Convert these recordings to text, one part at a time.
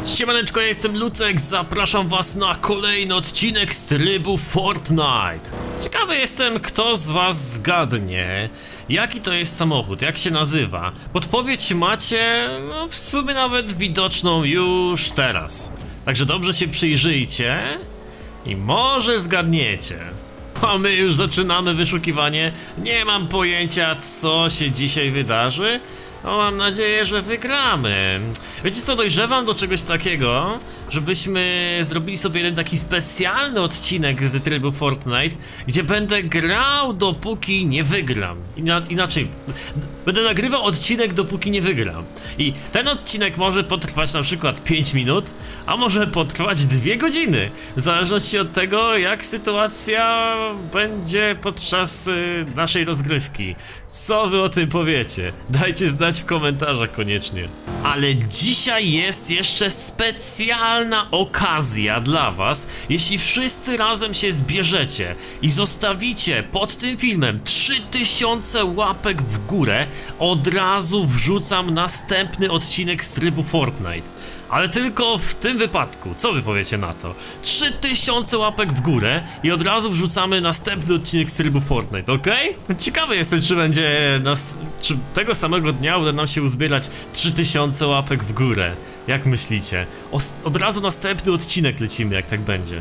Siemaneczko, ja jestem Lucek, zapraszam was na kolejny odcinek z trybu Fortnite. Ciekawy jestem, kto z was zgadnie, jaki to jest samochód, jak się nazywa. Podpowiedź macie, no w sumie nawet widoczną już teraz. Także dobrze się przyjrzyjcie i może zgadniecie. A my już zaczynamy wyszukiwanie. Nie mam pojęcia, co się dzisiaj wydarzy. No mam nadzieję, że wygramy. Wiecie co, dojrzewam do czegoś takiego, żebyśmy zrobili sobie jeden taki specjalny odcinek z trybu Fortnite, gdzie będę grał dopóki nie wygram. Inaczej, będę nagrywał odcinek dopóki nie wygram. I ten odcinek może potrwać na przykład 5 minut, a może potrwać 2 godziny. W zależności od tego, jak sytuacja będzie podczas naszej rozgrywki. Co wy o tym powiecie? Dajcie znać w komentarzach koniecznie. Ale dzisiaj jest jeszcze specjalna okazja dla was. Jeśli wszyscy razem się zbierzecie i zostawicie pod tym filmem 3000 łapek w górę, od razu wrzucam następny odcinek z trybu Fortnite. Ale tylko w tym wypadku, co wy powiecie na to? 3000 łapek w górę i od razu wrzucamy następny odcinek z trybu Fortnite, ok? Ciekawy jestem, czy będzie czy tego samego dnia uda nam się uzbierać 3000 łapek w górę. Jak myślicie? Od razu następny odcinek lecimy, jak tak będzie.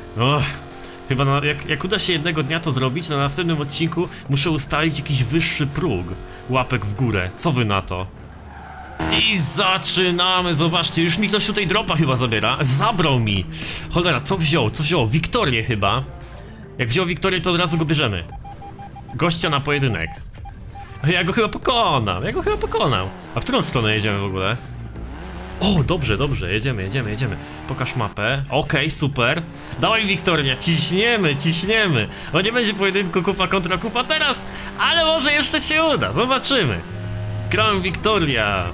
Chyba jak uda się jednego dnia to zrobić, na następnym odcinku muszę ustalić jakiś wyższy próg łapek w górę. Co wy na to? I zaczynamy, zobaczcie, już mi ktoś tutaj dropa chyba zabiera. Zabrał mi. Cholera, co wziął? Co wziął? Wiktorię chyba. Jak wziął Wiktorię, to od razu go bierzemy. Gościa na pojedynek. Ja go chyba pokonam, A w którą stronę jedziemy w ogóle? O, dobrze, jedziemy. Pokaż mapę. Okej, super. Dawaj Wiktoria, ciśniemy. O, nie będzie pojedynku kupa kontra kupa teraz, ale może jeszcze się uda, zobaczymy. Gram Wiktoria.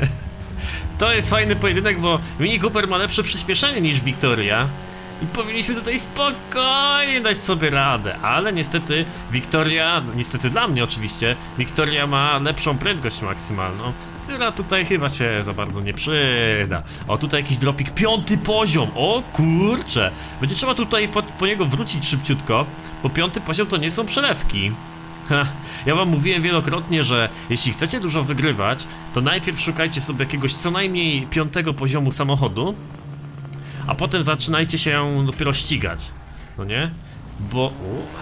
To jest fajny pojedynek, bo Mini Cooper ma lepsze przyspieszenie niż Wiktoria. I powinniśmy tutaj spokojnie dać sobie radę. Ale niestety Wiktoria, niestety dla mnie oczywiście, Wiktoria ma lepszą prędkość maksymalną, która tutaj chyba się za bardzo nie przyda. O, tutaj jakiś dropik, 5. poziom. O kurcze. Będzie trzeba tutaj po niego wrócić szybciutko, bo 5. poziom to nie są przelewki. Ja wam mówiłem wielokrotnie, że jeśli chcecie dużo wygrywać, to najpierw szukajcie sobie jakiegoś co najmniej 5. poziomu samochodu, a potem zaczynajcie się dopiero ścigać. No nie? Bo...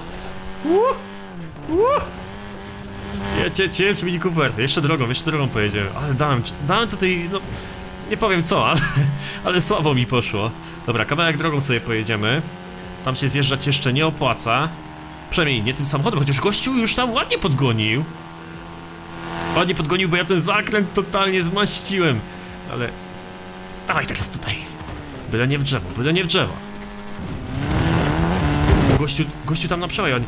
Jedź Mini Cooper. Jeszcze drogą pojedziemy. Ale dałem tutaj, no... Nie powiem co, ale słabo mi poszło. Dobra, kawałek drogą sobie pojedziemy. Tam się zjeżdżać jeszcze nie opłaca. Przynajmniej nie tym samochodem, chociaż gościu już tam ładnie podgonił. Bo ja ten zakręt totalnie zmaściłem. Ale... Dawaj teraz tutaj. Byle nie w drzewo. Gościu tam na przełaj.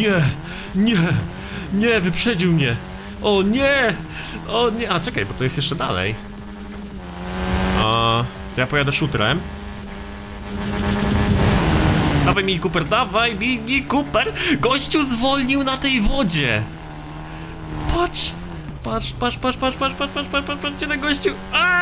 Nie, wyprzedził mnie. O nie, a czekaj, bo to jest jeszcze dalej. To ja pojadę shooterem. Dawaj Mini Cooper! Gościu zwolnił na tej wodzie! Patrz, gdzie ten gościu?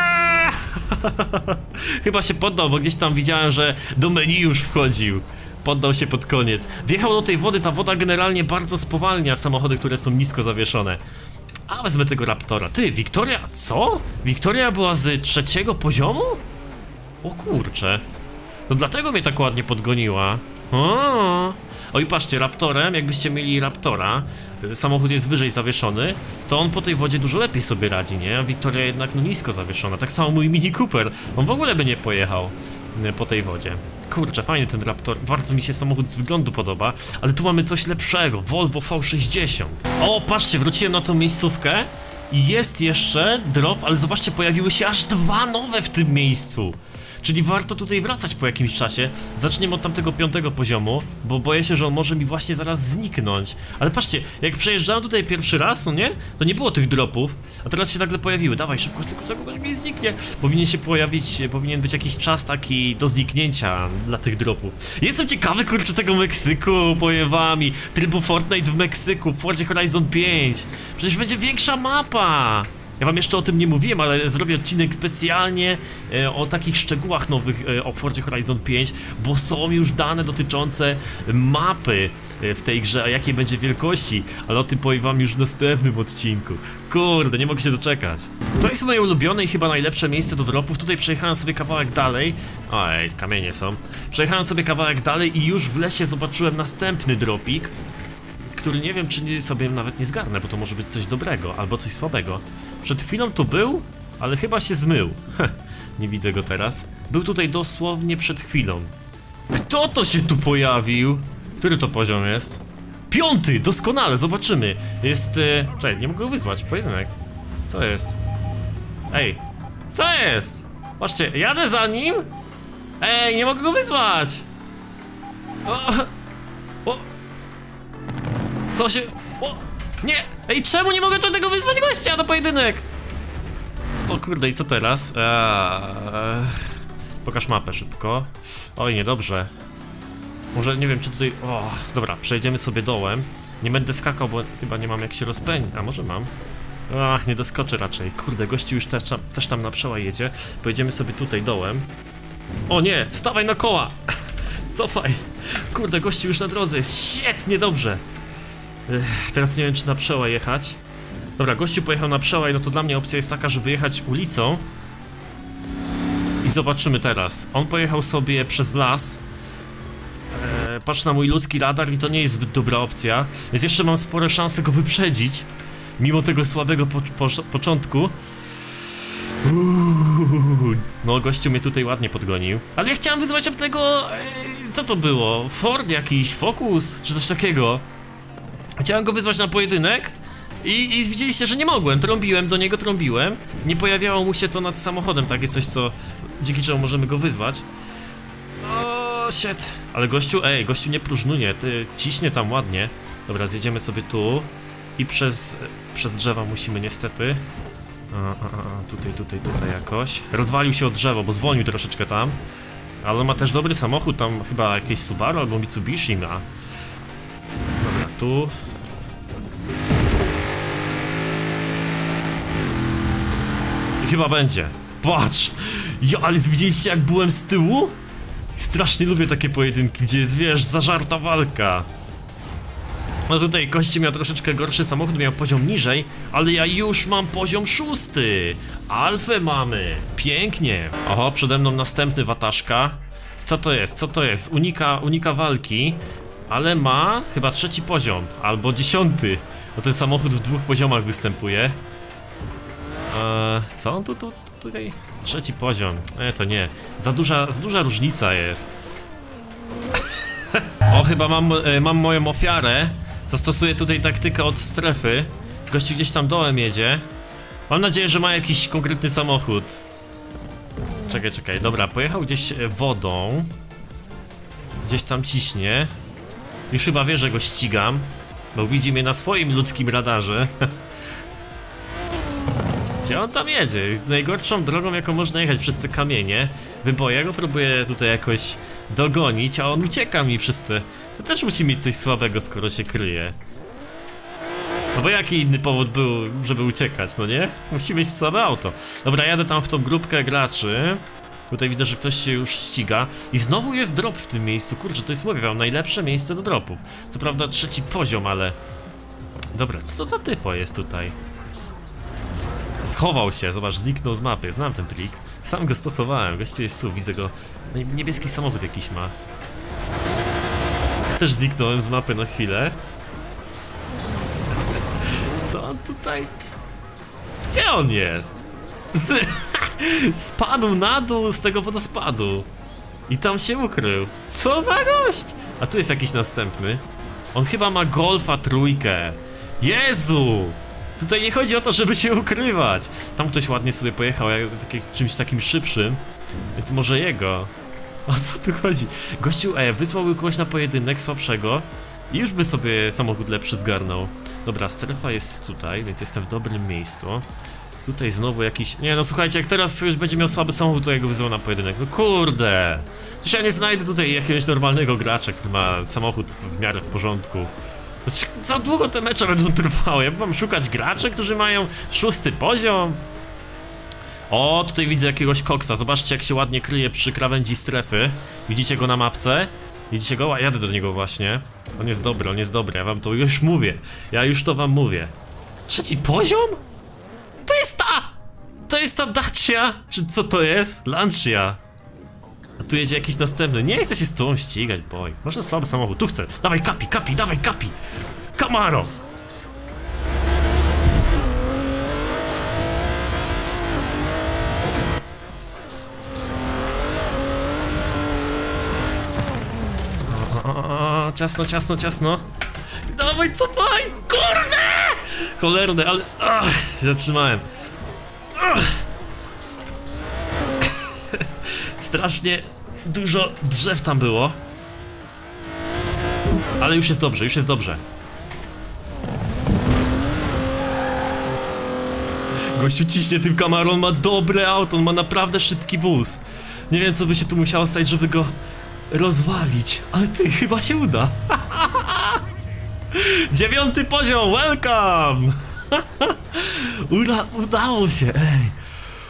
Chyba się poddał, bo gdzieś tam widziałem, że do menu już wchodził. Poddał się pod koniec. Wjechał do tej wody, ta woda generalnie bardzo spowalnia samochody, które są nisko zawieszone. A wezmę tego Raptora. Ty, Wiktoria, co? Wiktoria była z 3. poziomu? O kurcze. No dlatego mnie tak ładnie podgoniła. O i patrzcie, Raptorem, jakbyście mieli Raptora, samochód jest wyżej zawieszony, to on po tej wodzie dużo lepiej sobie radzi, nie? A Wiktoria jednak no nisko zawieszona. Tak samo mój Mini Cooper, on w ogóle by nie pojechał po tej wodzie. Kurczę, fajny ten Raptor, bardzo mi się samochód z wyglądu podoba, ale tu mamy coś lepszego, Volvo V60. O, patrzcie, wróciłem na tą miejscówkę i jest jeszcze drop, ale zobaczcie, pojawiły się aż 2 nowe w tym miejscu. Czyli warto tutaj wracać po jakimś czasie. Zaczniemy od tamtego 5. poziomu, bo boję się, że on może mi właśnie zaraz zniknąć. Ale patrzcie, jak przejeżdżałem tutaj pierwszy raz, no nie? To nie było tych dropów, a teraz się nagle pojawiły. Dawaj szybko, tylko mi zniknie. Powinien być jakiś czas taki do zniknięcia dla tych dropów. Jestem ciekawy, kurczę, tego Meksyku, powiem wami. Trybu Fortnite w Meksyku, w Forzie Horizon 5. Przecież będzie większa mapa. Ja wam jeszcze o tym nie mówiłem, ale zrobię odcinek specjalnie o takich szczegółach nowych o Forzie Horizon 5, bo są już dane dotyczące mapy w tej grze, a jakiej będzie wielkości, ale o tym powiem wam już w następnym odcinku. Kurde, nie mogę się doczekać. To jest moje ulubione i chyba najlepsze miejsce do dropów. Tutaj przejechałem sobie kawałek dalej. Oj, kamienie są. Przejechałem sobie kawałek dalej i już w lesie zobaczyłem następny dropik, który nie wiem, czy sobie nawet nie zgarnę, bo to może być coś dobrego albo coś słabego. Przed chwilą tu był, ale chyba się zmył. Nie widzę go teraz. Był tutaj dosłownie przed chwilą. Kto to się tu pojawił? Który to poziom jest? 5! Doskonale, zobaczymy. Jest... Czekaj, nie mogę go wyzwać. Pojedynek. Co jest? Ej, co jest? Patrzcie, jadę za nim. Ej, nie mogę go wyzwać. O. Co się... O! Nie! Ej, czemu nie mogę tu tego wyzwać gościa na pojedynek? O kurde, i co teraz? Pokaż mapę szybko. Oj, niedobrze. Może, nie wiem, czy tutaj... O, dobra, przejdziemy sobie dołem. Nie będę skakał, bo chyba nie mam jak się rozpędzić. A może mam? Ach, nie doskoczę raczej. Kurde, gościu już też tam na przełaj jedzie. Pojedziemy sobie tutaj dołem. O nie, wstawaj na koła! Cofaj! Kurde, gościu już na drodze jest. Świetnie, dobrze. Teraz nie wiem, czy na przełaj jechać. Dobra, gościu pojechał na przełaj, no to dla mnie opcja jest taka, żeby jechać ulicą. I zobaczymy teraz. On pojechał sobie przez las. Patrz na mój ludzki radar i to nie jest zbyt dobra opcja. Więc jeszcze mam spore szanse go wyprzedzić. Mimo tego słabego początku. No, gościu mnie tutaj ładnie podgonił. Ale ja chciałem wyzwać tego... co to było? Ford jakiś? Focus? Czy coś takiego? Chciałem go wyzwać na pojedynek i widzieliście, że nie mogłem. Trąbiłem do niego, nie pojawiało mu się to nad samochodem, takie coś, co dzięki czemu możemy go wyzwać. O, shit. Ale gościu, gościu nie próżnuje, ty ciśnie tam ładnie. Dobra, zjedziemy sobie tu i przez drzewa musimy niestety. Tutaj jakoś. Rozwalił się od drzewa, bo zwolnił troszeczkę tam. Ale on ma też dobry samochód, tam chyba jakieś Subaru albo Mitsubishi ma. Dobra, tu. I chyba będzie. Patrz! Ja, ale widzieliście, jak byłem z tyłu? Strasznie lubię takie pojedynki, gdzie jest, wiesz, zażarta walka. No tutaj gościu miał troszeczkę gorszy samochód, miał poziom niżej, ale ja już mam poziom 6. Alfę mamy. Pięknie. Oho, przede mną następny wataszka. Co to jest? Co to jest? Unika walki, ale ma chyba 3. poziom, albo 10. Bo ten samochód w 2 poziomach występuje. Co on tutaj? 3. poziom. To nie. Za duża różnica jest. O, chyba mam moją ofiarę. Zastosuję tutaj taktykę od strefy. Gościu gdzieś tam dołem jedzie. Mam nadzieję, że ma jakiś konkretny samochód. Czekaj, dobra, pojechał gdzieś wodą. Gdzieś tam ciśnie. Już chyba wie, że go ścigam, bo widzi mnie na swoim ludzkim radarze. Gdzie on tam jedzie? Najgorszą drogą, jaką można jechać przez te kamienie. Bo ja go próbuję tutaj jakoś dogonić, a on ucieka mi przez te... To też musi mieć coś słabego, skoro się kryje. No bo jaki inny powód był, żeby uciekać, no nie? Musi mieć słabe auto. Dobra, jadę tam w tą grupkę graczy. Tutaj widzę, że ktoś się już ściga. I znowu jest drop w tym miejscu. Kurczę, to jest, mówię wam, najlepsze miejsce do dropów. Co prawda 3. poziom, ale... Dobra, co to za typo jest tutaj? Schował się, zobacz, zniknął z mapy. Znam ten trik. Sam go stosowałem. Gościu jest tu, widzę go. Niebieski samochód jakiś ma. Też zniknąłem z mapy na chwilę. Co on tutaj? Gdzie on jest? Spadł na dół z tego wodospadu. I tam się ukrył. Co za gość? A tu jest jakiś następny. On chyba ma Golfa 3. Jezu! Tutaj nie chodzi o to, żeby się ukrywać. Tam ktoś ładnie sobie pojechał, czymś takim szybszym. Więc może jego. O co tu chodzi? Gościu wysłałby kogoś na pojedynek słabszego i już by sobie samochód lepszy zgarnął. Dobra, strefa jest tutaj, więc jestem w dobrym miejscu. Tutaj znowu jakiś... Nie no, słuchajcie, jak teraz ktoś będzie miał słaby samochód, to ja go wyzwał na pojedynek. No kurde! Przecież ja nie znajdę tutaj jakiegoś normalnego gracza, który ma samochód w miarę w porządku. Za długo te mecze będą trwały. Ja mam szukać graczy, którzy mają 6. poziom. O, tutaj widzę jakiegoś koksa. Zobaczcie, jak się ładnie kryje przy krawędzi strefy. Widzicie go na mapce? Widzicie go? A jadę do niego właśnie. On jest dobry, ja wam to już mówię. Ja już to wam mówię. 3. poziom? To jest ta Dacia! Czy co to jest? Lancia. A tu jedzie jakiś następny. Nie chcę się z tobą ścigać, boy. Może słaby samochód. Tu chcę. Dawaj kapi, dawaj kapi. Camaro. Ciasno. Dawaj, cofaj! Kurde! Cholerne, ale... zatrzymałem. Strasznie dużo drzew tam było. Ale już jest dobrze, Gościu ciśnie tym Camaro, on ma dobre auto, on ma naprawdę szybki wóz. Nie wiem, co by się tu musiało stać, żeby go rozwalić, ale ty, chyba się uda. 9. poziom, welcome! Udało się, ej.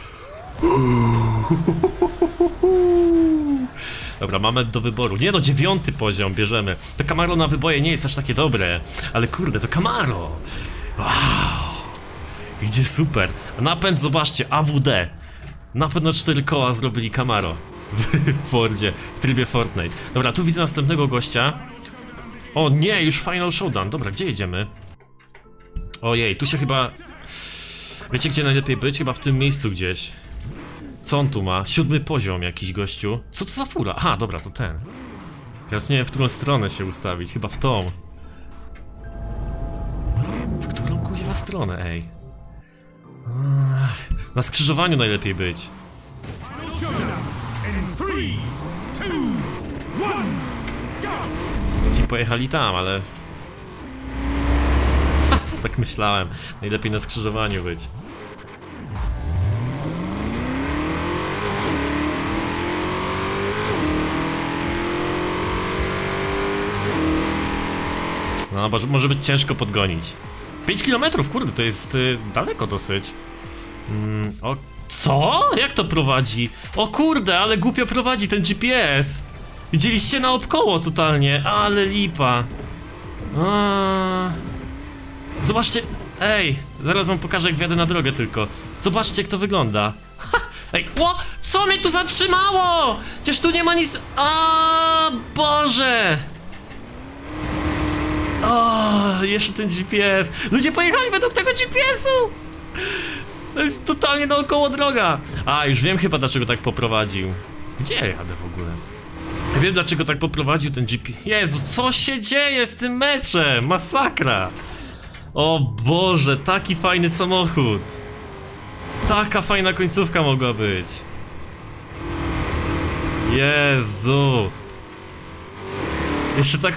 Dobra, mamy do wyboru. Nie no, 9. poziom bierzemy. To Camaro na wyboje nie jest aż takie dobre. Ale kurde, to Camaro. Wow. Idzie super. Napęd, zobaczcie, AWD. Napęd na 4 koła zrobili Camaro w Fordzie, w trybie Fortnite. Dobra, tu widzę następnego gościa. O nie, już Final Showdown. Dobra, gdzie jedziemy? Ojej, tu się chyba... Wiecie, gdzie najlepiej być? Chyba w tym miejscu gdzieś. Co on tu ma? 7. poziom jakiś gościu. Co to za fura? Aha, dobra, to ten. Teraz nie wiem, w którą stronę się ustawić. Chyba w tą. W którą kuźwa stronę, ej? Na skrzyżowaniu najlepiej być. Ci pojechali tam, ale... Tak myślałem. Najlepiej na skrzyżowaniu być. No, może być ciężko podgonić. 5 km, kurde, to jest daleko dosyć. O, co? Jak to prowadzi? O kurde, ale głupio prowadzi ten GPS. Widzieliście naokoło totalnie, ale lipa. Zobaczcie, ej, zaraz wam pokażę, jak wjadę na drogę tylko. Zobaczcie, jak to wygląda. Ha, ej, co mnie tu zatrzymało? Przecież tu nie ma nic... Boże! O, jeszcze ten GPS. Ludzie pojechali według tego GPS-u. To jest totalnie naokoło droga. Już wiem chyba, dlaczego tak poprowadził. Gdzie ja jadę w ogóle? Wiem, dlaczego tak poprowadził ten GPS. Jezu, co się dzieje z tym meczem? Masakra. O Boże, taki fajny samochód. Taka fajna końcówka mogła być. Jezu. Jeszcze tak...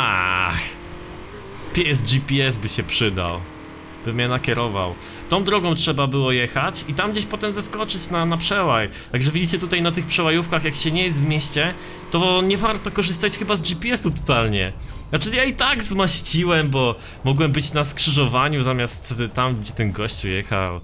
GPS by się przydał. By mnie nakierował. Tą drogą trzeba było jechać i tam gdzieś potem zeskoczyć na przełaj. Także widzicie tutaj na tych przełajówkach, jak się nie jest w mieście, to nie warto korzystać chyba z GPS-u totalnie. Znaczy ja i tak zmaściłem, bo mogłem być na skrzyżowaniu zamiast tam, gdzie ten gościu jechał.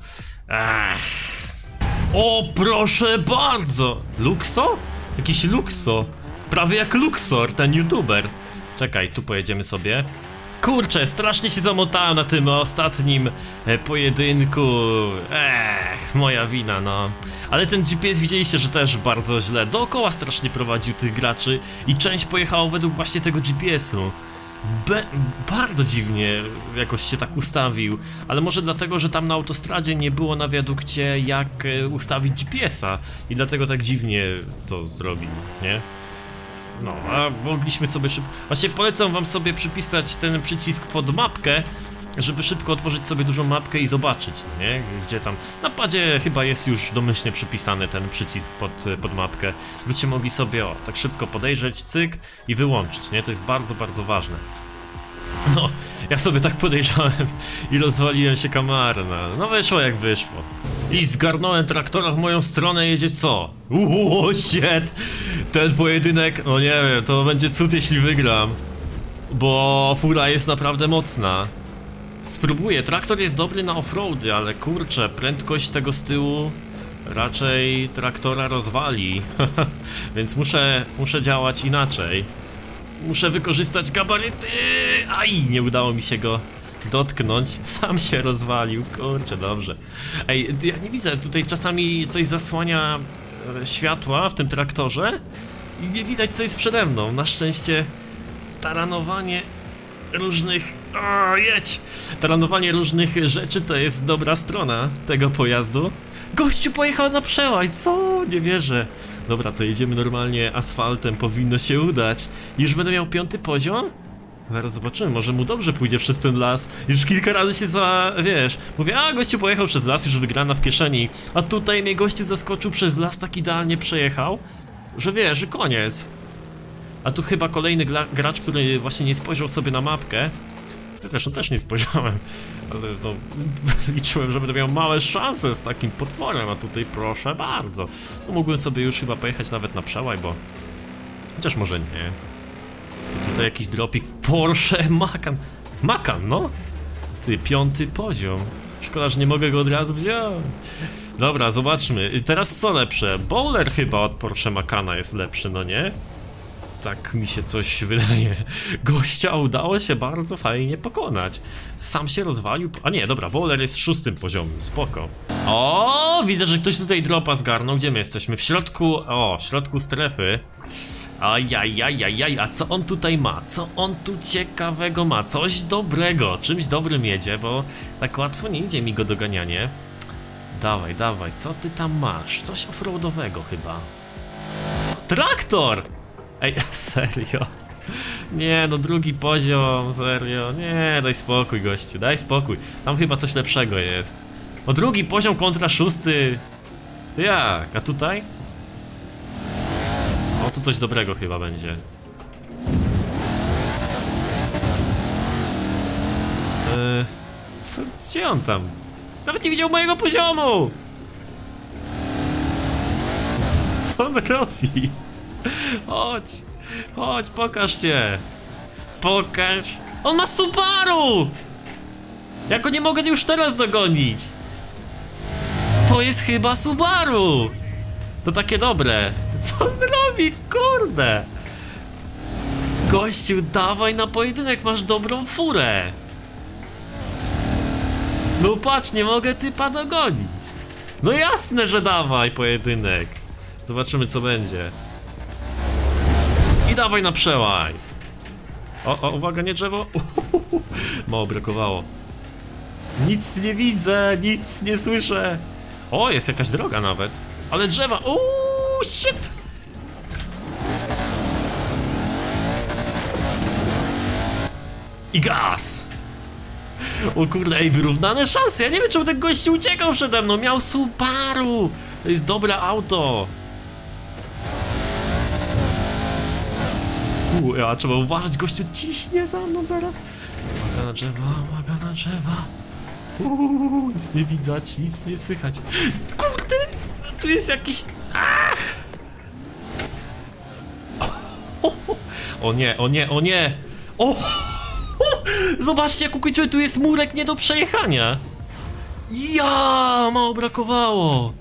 O, proszę bardzo! Luxo? Jakiś Luxo. Prawie jak Luxor, ten youtuber. Czekaj, tu pojedziemy sobie. Kurczę, strasznie się zamotałem na tym ostatnim pojedynku. Moja wina, no. Ale ten GPS widzieliście, że też bardzo źle. Dookoła strasznie prowadził tych graczy i część pojechało według właśnie tego GPS-u. Bardzo dziwnie jakoś się tak ustawił. Ale może dlatego, że tam na autostradzie nie było na wiadukcie jak ustawić GPS-a. I dlatego tak dziwnie to zrobił, nie? No, a mogliśmy sobie szybko... Właśnie polecam wam sobie przypisać ten przycisk pod mapkę, żeby szybko otworzyć sobie dużą mapkę i zobaczyć, no nie? Gdzie tam... Na padzie chyba jest już domyślnie przypisany ten przycisk pod mapkę. Byście mogli sobie, tak szybko podejrzeć, cyk i wyłączyć, nie? To jest bardzo, bardzo ważne. No, ja sobie tak podejrzałem i rozwaliłem się kamarna. No wyszło jak wyszło. I zgarnąłem traktora w moją stronę, jedzie co? Shit! Ten pojedynek, no nie wiem, to będzie cud jeśli wygram. bo fura jest naprawdę mocna. Spróbuję, traktor jest dobry na offroady, ale kurczę, prędkość tego z tyłu raczej traktora rozwali. Więc muszę działać inaczej. Muszę wykorzystać gabaryty. Aj, nie udało mi się go dotknąć. Sam się rozwalił, kurczę, dobrze. Ej, ja nie widzę, tutaj czasami coś zasłania światła w tym traktorze i nie widać, co jest przede mną. Na szczęście taranowanie różnych... O, jedź! Taranowanie różnych rzeczy to jest dobra strona tego pojazdu. Gościu pojechał na przełaj, co? Nie wierzę. Dobra, to jedziemy normalnie asfaltem, powinno się udać. Już będę miał 5. poziom? Zaraz zobaczymy, może mu dobrze pójdzie przez ten las. Już kilka razy się wiesz, mówię, a gościu pojechał przez las, już wygrana w kieszeni. A tutaj mnie gościu zaskoczył przez las, tak idealnie przejechał, że wiesz, że koniec. A tu chyba kolejny gracz, który właśnie nie spojrzał sobie na mapkę. Zresztą też nie spojrzałem, ale no, liczyłem, że będę miał małe szanse z takim potworem, a tutaj proszę bardzo. No mógłbym sobie już chyba pojechać nawet na przełaj, bo... Chociaż może nie. Tutaj jakiś dropik, Porsche Macan. Macan, no? Ty, 5. poziom. Szkoda, że nie mogę go od razu wziąć. Dobra, zobaczmy. Teraz co lepsze? Bowler chyba od Porsche Macana jest lepszy, no nie? Tak mi się coś wydaje. Gościa udało się bardzo fajnie pokonać. Sam się rozwalił. A nie, dobra, Bowler jest 6. poziomem, spoko. O, widzę, że ktoś tutaj dropa zgarnął. Gdzie my jesteśmy? W środku, o, w środku strefy. Ajajajajaj, a co on tutaj ma? Co on tu ciekawego ma? Coś dobrego, czymś dobrym jedzie, bo tak łatwo nie idzie mi go doganianie. Dawaj, dawaj, co ty tam masz? Coś offroadowego chyba. Co? Traktor! Ej, serio? Nie, no 2. poziom, serio. Nie, daj spokój, gościu, daj spokój. Tam chyba coś lepszego jest. No 2. poziom kontra 6. To jak? A tutaj? O, tu coś dobrego chyba będzie. Gdzie on tam? Nawet nie widział mojego poziomu! Co on robi? Chodź, chodź, pokaż się. Pokaż. On ma Subaru! Ja go nie mogę już teraz dogonić. To jest chyba Subaru. To takie dobre. Co on robi, kurde? Gościu, dawaj na pojedynek, masz dobrą furę. No patrz, nie mogę typa dogonić. No jasne, że dawaj pojedynek. Zobaczymy, co będzie. I dawaj na przełaj. O, uwaga, nie drzewo. Mało brakowało. Nic nie widzę, nic nie słyszę. O, jest jakaś droga nawet. Ale drzewa, shit. I gaz. O kurde, ej, wyrównane szanse. Ja nie wiem, czemu ten gościu uciekał przede mną. Miał Subaru. To jest dobre auto. Ja trzeba uważać, gościu ciśnie za mną zaraz. Uwaga na drzewa, uwaga na drzewa. Nic nie widać, nic nie słychać. Kurde, tu jest jakiś... Ach! O nie, o nie, o nie. O! Zobaczcie, jak ukończyłem, tu jest murek nie do przejechania. Ja, mało brakowało.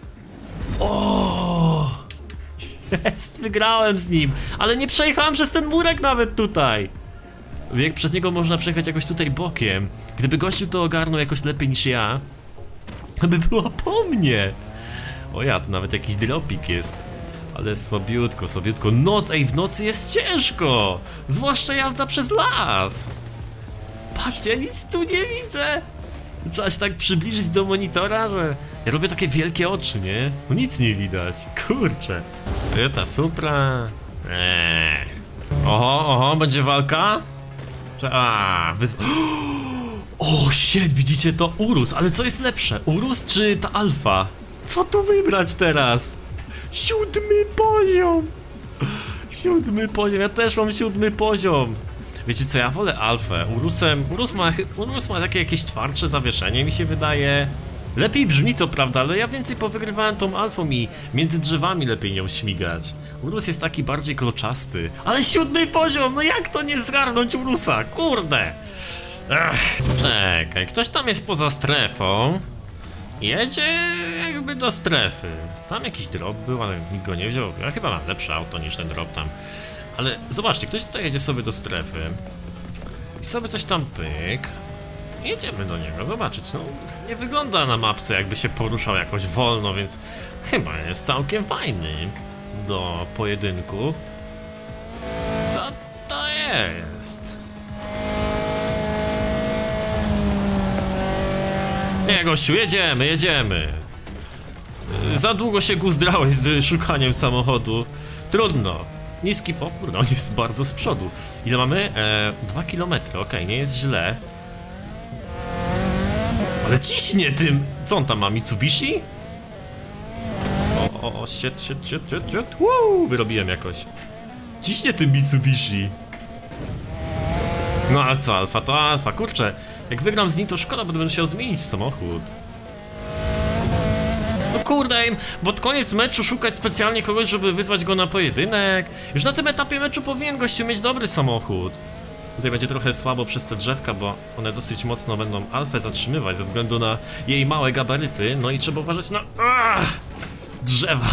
O! Jest, wygrałem z nim, ale nie przejechałem przez ten murek nawet tutaj. Jak przez niego można przejechać jakoś tutaj bokiem. Gdyby gościu to ogarnął jakoś lepiej niż ja, to by było po mnie. O ja, tu nawet jakiś dropik jest. Ale słabiutko, słabiutko. Noc, ej, w nocy jest ciężko. Zwłaszcza jazda przez las. Patrzcie, ja nic tu nie widzę. Trzeba się tak przybliżyć do monitora, że... Ja robię takie wielkie oczy, nie? No nic nie widać, kurczę. Toyota Supra... Oho, będzie walka? O, shit, widzicie to? Urus, ale co jest lepsze? Urus czy ta Alfa? Co tu wybrać teraz? 7. poziom! 7. poziom, ja też mam 7. poziom. Wiecie co, ja wolę Alfę. Urus ma takie jakieś twardsze zawieszenie, mi się wydaje. Lepiej brzmi co prawda, ale ja więcej powygrywałem tą alfą i między drzewami lepiej nią śmigać. Urus jest taki bardziej kloczasty. Ale 7. poziom, no jak to nie zgarnąć Urusa? Kurde! Ech, czekaj, ktoś tam jest poza strefą. Jedzie jakby do strefy. Tam jakiś drop był, ale nikt go nie wziął. Ja chyba mam lepsze auto niż ten drop tam. Ale zobaczcie, ktoś tutaj jedzie sobie do strefy. I sobie coś tam pyk. Jedziemy do niego zobaczyć, no nie wygląda na mapce jakby się poruszał jakoś wolno, więc chyba jest całkiem fajny do pojedynku. Co to jest? Nie gościu, jedziemy. Za długo się guzdrałeś z szukaniem samochodu. Trudno. Niski, o kurde, on jest bardzo z przodu. Ile mamy? 2 km, okej, nie jest źle. Ale ciśnie tym! Co on tam ma, Mitsubishi? Shit. Wyrobiłem jakoś. Ciśnie tym Mitsubishi. No ale co, alfa to alfa, kurczę. Jak wygram z nim to szkoda, bo będę musiał zmienić samochód. No kurde, pod koniec meczu szukać specjalnie kogoś, żeby wyzwać go na pojedynek. Już na tym etapie meczu powinien gościu mieć dobry samochód. Tutaj będzie trochę słabo przez te drzewka, bo one dosyć mocno będą alfę zatrzymywać ze względu na jej małe gabaryty. No i trzeba uważać na... drzewa.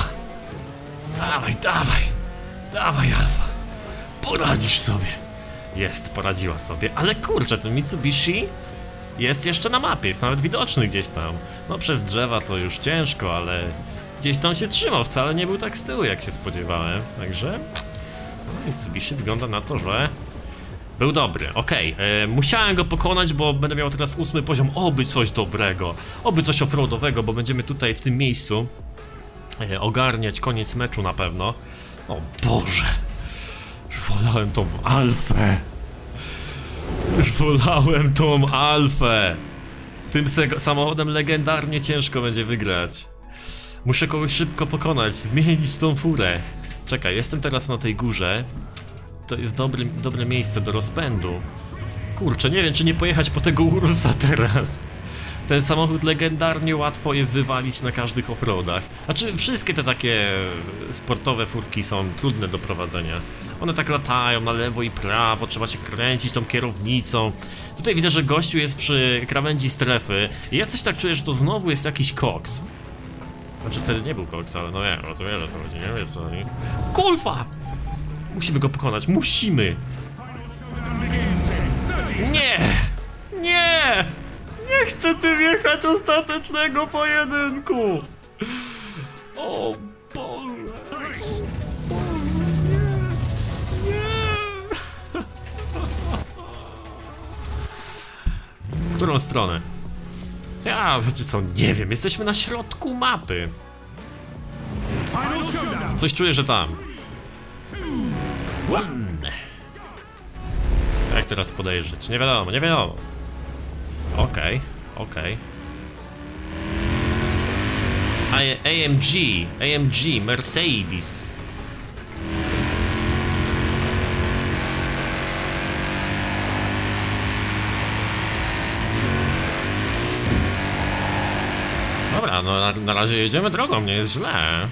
Dawaj alfa. Poradzisz sobie. Jest, poradziła sobie, ale kurczę, ten Mitsubishi jest jeszcze na mapie, jest nawet widoczny gdzieś tam. No przez drzewa to już ciężko, ale gdzieś tam się trzymał, wcale nie był tak z tyłu jak się spodziewałem. Także no, Mitsubishi wygląda na to, że był dobry, okej. Musiałem go pokonać, bo będę miał teraz 8. poziom, oby coś dobrego, oby coś offroadowego, bo będziemy tutaj w tym miejscu ogarniać koniec meczu na pewno. O Boże, już wolałem tą alfę. Tym samochodem legendarnie ciężko będzie wygrać. Muszę kogoś szybko pokonać, zmienić tą furę. Czekaj, jestem teraz na tej górze. To jest dobre miejsce do rozpędu. Kurczę, nie wiem czy nie pojechać po tego Urusa teraz. Ten samochód legendarnie łatwo jest wywalić na każdych offroadach. Znaczy wszystkie te takie sportowe furki są trudne do prowadzenia. One tak latają na lewo i prawo, trzeba się kręcić tą kierownicą. Tutaj widzę, że gościu jest przy krawędzi strefy i ja coś tak czuję, że to znowu jest jakiś koks. Znaczy wtedy nie był koks, ale no nie, o to wiele co chodzi, nie wiem co chodzi. Kulfa! Musimy go pokonać, musimy! Nie! Nie! Nie chcę tym jechać ostatecznego pojedynku! O Boże! Nie! W którą stronę? Ja, wiecie co, nie wiem, jesteśmy na środku mapy. Coś czuję, że tam. Jak teraz podejrzeć? Nie wiadomo, nie wiadomo. Okej. AMG, Mercedes. Dobra, no na razie jedziemy drogą, nie jest źle.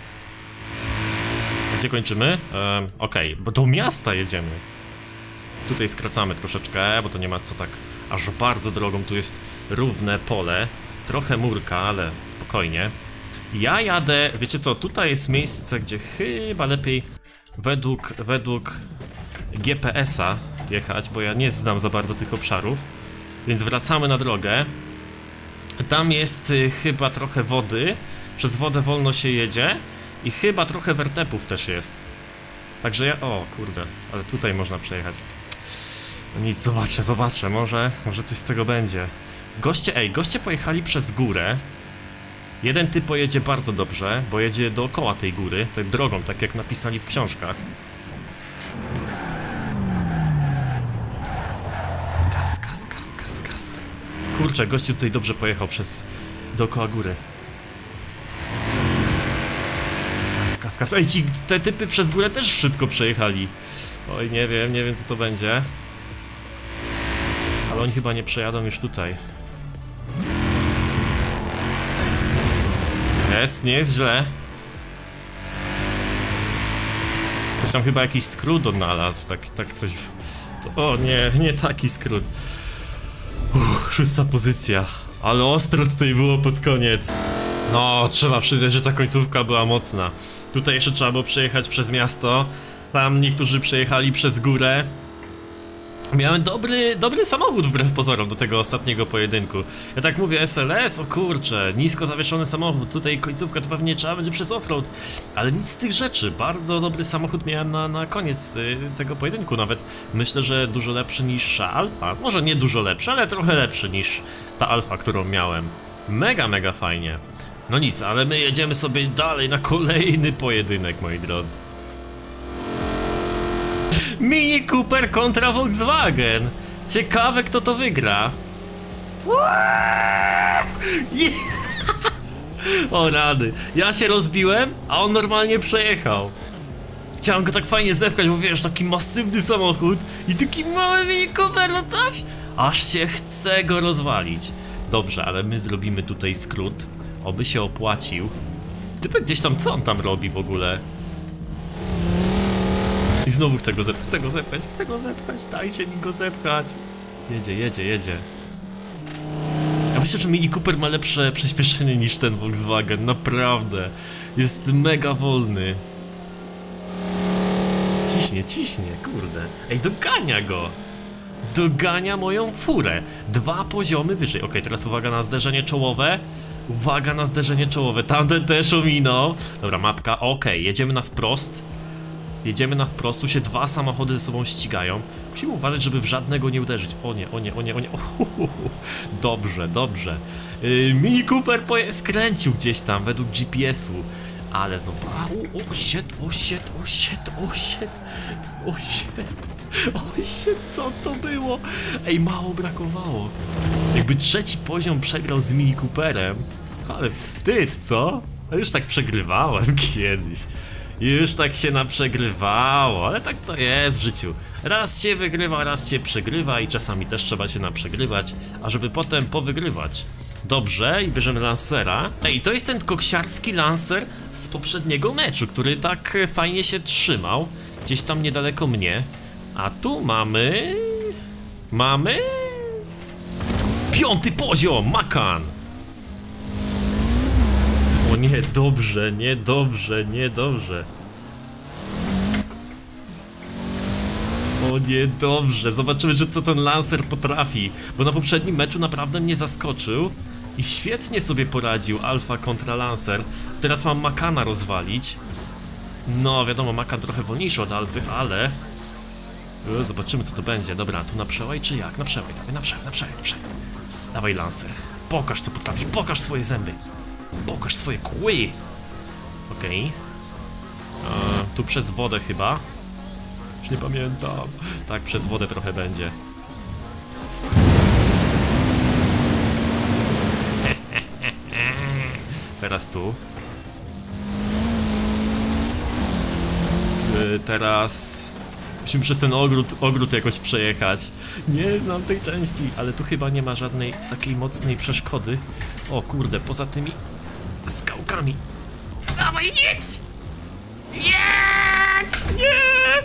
Gdzie kończymy? Okej, bo do miasta jedziemy. Tutaj skracamy troszeczkę, bo to nie ma co tak aż bardzo drogą, tu jest równe pole. Trochę murka, ale spokojnie. Ja jadę, wiecie co, tutaj jest miejsce, gdzie chyba lepiej według GPS-a jechać, bo ja nie znam za bardzo tych obszarów. Więc wracamy na drogę. Tam jest chyba trochę wody, przez wodę wolno się jedzie i chyba trochę wertepów też jest. Także ja... o kurde, ale tutaj można przejechać. No nic, zobaczę, może coś z tego będzie. Goście pojechali przez górę. Jeden typ pojedzie bardzo dobrze, bo jedzie dookoła tej góry, tą drogą, tak jak napisali w książkach. Gaz. Kurczę, gościu tutaj dobrze pojechał dookoła góry. Gaz. Ej, te typy przez górę też szybko przejechali. Oj, nie wiem co to będzie. Ale oni chyba nie przejadą już tutaj. Jest, nie jest źle. Ktoś tam chyba jakiś skrót odnalazł, tak coś... O nie, nie taki skrót. 6. pozycja. Ale ostro tutaj było pod koniec. No, trzeba przyznać, że ta końcówka była mocna. Tutaj jeszcze trzeba było przejechać przez miasto. Tam niektórzy przejechali przez górę. Miałem dobry samochód wbrew pozorom do tego ostatniego pojedynku. Ja tak mówię, SLS, o kurczę, nisko zawieszony samochód, tutaj końcówka to pewnie trzeba będzie przez offroad. Ale nic z tych rzeczy, bardzo dobry samochód miałem na koniec tego pojedynku nawet. Myślę, że dużo lepszy niż Alfa, może nie dużo lepszy, ale trochę lepszy niż ta Alfa, którą miałem. Mega fajnie. No nic, ale my jedziemy sobie dalej na kolejny pojedynek, moi drodzy. Mini Cooper kontra Volkswagen. Ciekawe, kto to wygra. O rady. Ja się rozbiłem, a on normalnie przejechał. Chciałem go tak fajnie zepchać, bo wiesz, taki masywny samochód i taki mały Mini Cooper, no też aż się chce go rozwalić. Dobrze, ale my zrobimy tutaj skrót. Oby się opłacił. Typek gdzieś tam, co on tam robi w ogóle? I znowu chcę go zepchać, dajcie mi go zepchać. Jedzie. Ja myślę, że Mini Cooper ma lepsze przyspieszenie niż ten Volkswagen, naprawdę. Jest mega wolny. Ciśnie, kurde. Ej, dogania go. Dogania moją furę. 2 poziomy wyżej. Okej, teraz uwaga na zderzenie czołowe. Tamten też ominął. Dobra, mapka, okej, jedziemy na wprost. Tu się 2 samochody ze sobą ścigają. Musimy uważać, żeby w żadnego nie uderzyć. O nie. Dobrze. Mini Cooper skręcił gdzieś tam według GPS-u. Ale zobacz. Co to było? Ej, mało brakowało. Jakby 3. poziom przegrał z Mini Cooperem. Ale wstyd, co? A już tak przegrywałem kiedyś. Już tak się naprzegrywało, ale tak to jest w życiu. Raz się wygrywa, raz się przegrywa i czasami też trzeba się naprzegrywać, a żeby potem powygrywać. Dobrze, i bierzemy Lancera. Ej, to jest ten koksiarski Lancer z poprzedniego meczu, który tak fajnie się trzymał. Gdzieś tam niedaleko mnie. A tu mamy... 5. poziom, Macan! O niedobrze. O niedobrze, zobaczymy, co ten Lancer potrafi. Bo na poprzednim meczu naprawdę mnie zaskoczył i świetnie sobie poradził Alfa kontra Lancer. Teraz mam Macana rozwalić. No wiadomo, Macan trochę wolniejszy od Alfy, ale... zobaczymy, co to będzie. Dobra, tu na przełaj czy jak? Na przełaj. Dawaj Lancer, pokaż, co potrafisz, pokaż swoje zęby. Pokaż swoje kły. Okej. Tu przez wodę chyba. Już nie pamiętam. Tak, przez wodę trochę będzie. Teraz tu. Teraz... musimy przez ten ogród jakoś przejechać. Nie znam tej części, ale tu chyba nie ma żadnej takiej mocnej przeszkody. O kurde, poza tymi skałkami. Dawaj, jedź! Nie!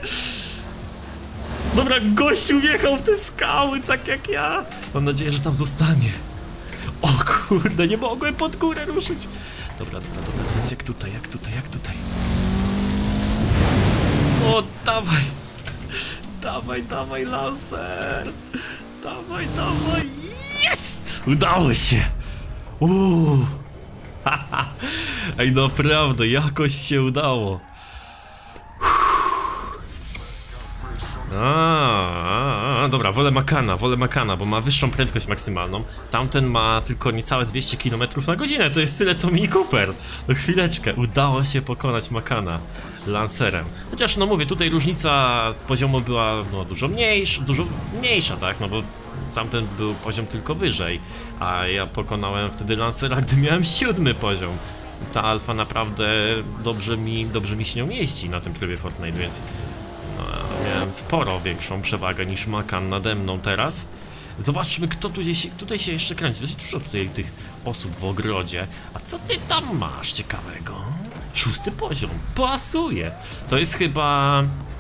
Dobra, gościu wjechał w te skały, tak jak ja. Mam nadzieję, że tam zostanie. O kurde, nie mogłem pod górę ruszyć. Dobra, więc jak tutaj. O, dawaj, Lancer! Dawaj! Jest! Udało się! Ej, naprawdę, jakoś się udało. Dobra, wolę Macana, bo ma wyższą prędkość maksymalną. Tamten ma tylko niecałe 200 km/h. To jest tyle co Mini Cooper. No chwileczkę, udało się pokonać Macana Lancerem. Chociaż no mówię, tutaj różnica poziomu była no, dużo mniejsza, tak? No bo tamten był poziom tylko wyżej, a ja pokonałem wtedy Lancera, gdy miałem 7. poziom. Ta Alfa naprawdę dobrze mi się nią jeździ na tym trybie Fortnite, więc no, miałem sporo większą przewagę niż Macan nade mną teraz. Zobaczmy, kto tutaj się jeszcze kręci. Dosyć dużo tutaj tych osób w ogrodzie. A co ty tam masz ciekawego? 6. poziom. Pasuje. To jest chyba...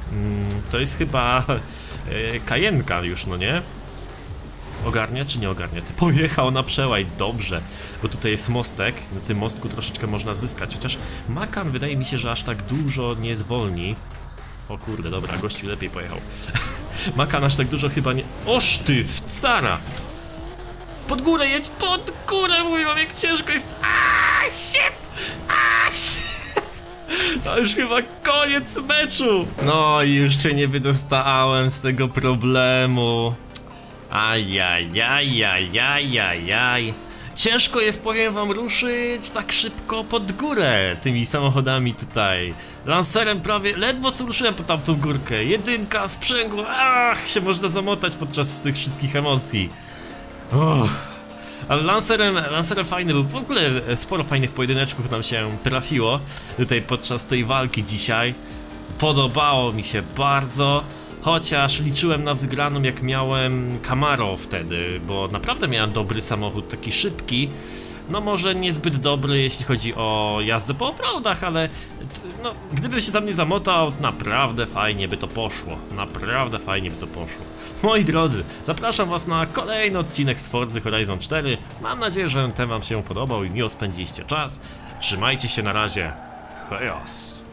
Kajenka już, no nie? Ogarnia czy nie ogarnia? Pojechał na przełaj, dobrze. Bo tutaj jest mostek, na tym mostku troszeczkę można zyskać. Chociaż Makan wydaje mi się, że aż tak dużo nie zwolni. O kurde, dobra, gościu lepiej pojechał. Makan aż tak dużo chyba nie... Oż ty, wcara! Pod górę jedź, pod górę, mój wam, jak ciężko jest. Aaaa, shit! Aaaa, shit! To już chyba koniec meczu! No i już się nie wydostałem z tego problemu. Ajajajajajajaj. Ciężko jest, powiem wam, ruszyć tak szybko pod górę tymi samochodami tutaj. Lancerem prawie, ledwo co ruszyłem po tamtą górkę. 1 sprzęgło, ach, się można zamotać podczas tych wszystkich emocji. Ale Lancerem fajny był, w ogóle sporo fajnych pojedyneczków nam się trafiło tutaj podczas tej walki dzisiaj. Podobało mi się bardzo. Chociaż liczyłem na wygraną, jak miałem Camaro wtedy, bo naprawdę miałem dobry samochód, taki szybki. No może niezbyt dobry, jeśli chodzi o jazdę po offroadach, ale no, gdybym się tam nie zamotał, naprawdę fajnie by to poszło. Naprawdę fajnie by to poszło. Moi drodzy, zapraszam was na kolejny odcinek z Forza Horizon 4. Mam nadzieję, że ten wam się podobał i miło spędziliście czas. Trzymajcie się, na razie. Chaos.